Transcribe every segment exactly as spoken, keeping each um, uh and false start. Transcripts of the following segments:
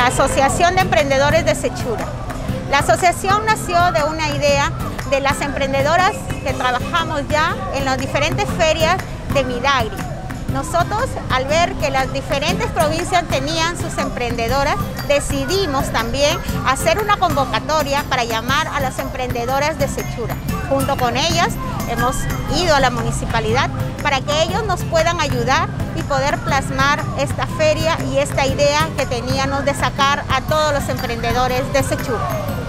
la Asociación de Emprendedores de Sechura. La asociación nació de una idea de las emprendedoras que trabajamos ya en las diferentes ferias de Midagri. Nosotros, al ver que las diferentes provincias tenían sus emprendedoras, decidimos también hacer una convocatoria para llamar a las emprendedoras de Sechura. Junto con ellas hemos ido a la municipalidad para que ellos nos puedan ayudar y poder plasmar esta feria y esta idea que teníamos de sacar a todos los emprendedores de Sechura.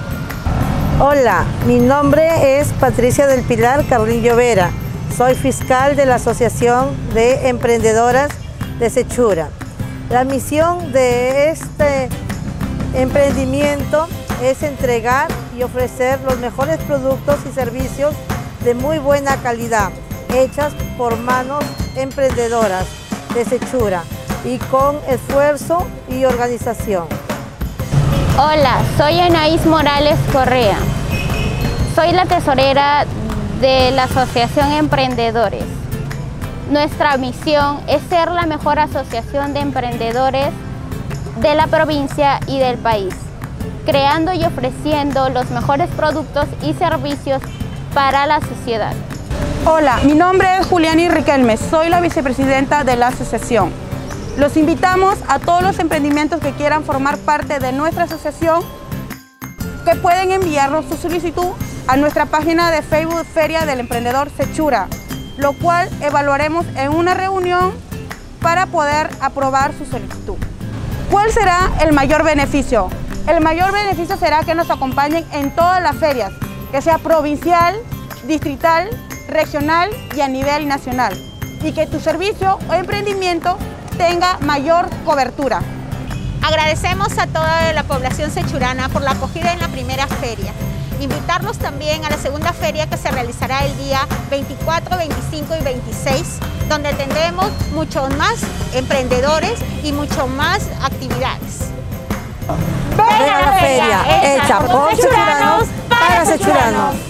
Hola, mi nombre es Patricia del Pilar Carrillo Vera. Soy fiscal de la Asociación de Emprendedoras de Sechura. La misión de este emprendimiento es entregar y ofrecer los mejores productos y servicios de muy buena calidad, hechas por manos emprendedoras de Sechura y con esfuerzo y organización. Hola, soy Anaís Morales Correa. Soy la tesorera de la Asociación Emprendedores. Nuestra misión es ser la mejor asociación de emprendedores de la provincia y del país, creando y ofreciendo los mejores productos y servicios para la sociedad. Hola, mi nombre es Juliani Riquelme, soy la vicepresidenta de la asociación. Los invitamos a todos los emprendimientos que quieran formar parte de nuestra asociación, que pueden enviarnos su solicitud a nuestra página de Facebook Feria del Emprendedor Sechura, lo cual evaluaremos en una reunión para poder aprobar su solicitud. ¿Cuál será el mayor beneficio? El mayor beneficio será que nos acompañen en todas las ferias, que sea provincial, distrital, regional y a nivel nacional, y que tu servicio o emprendimiento tenga mayor cobertura. Agradecemos a toda la población sechurana por la acogida en la primera feria. Invitarlos también a la segunda feria que se realizará el día veinticuatro, veinticinco y veintiséis, donde tendremos muchos más emprendedores y mucho más actividades. Ven a la feria, hecha por sechuranos para sechuranos.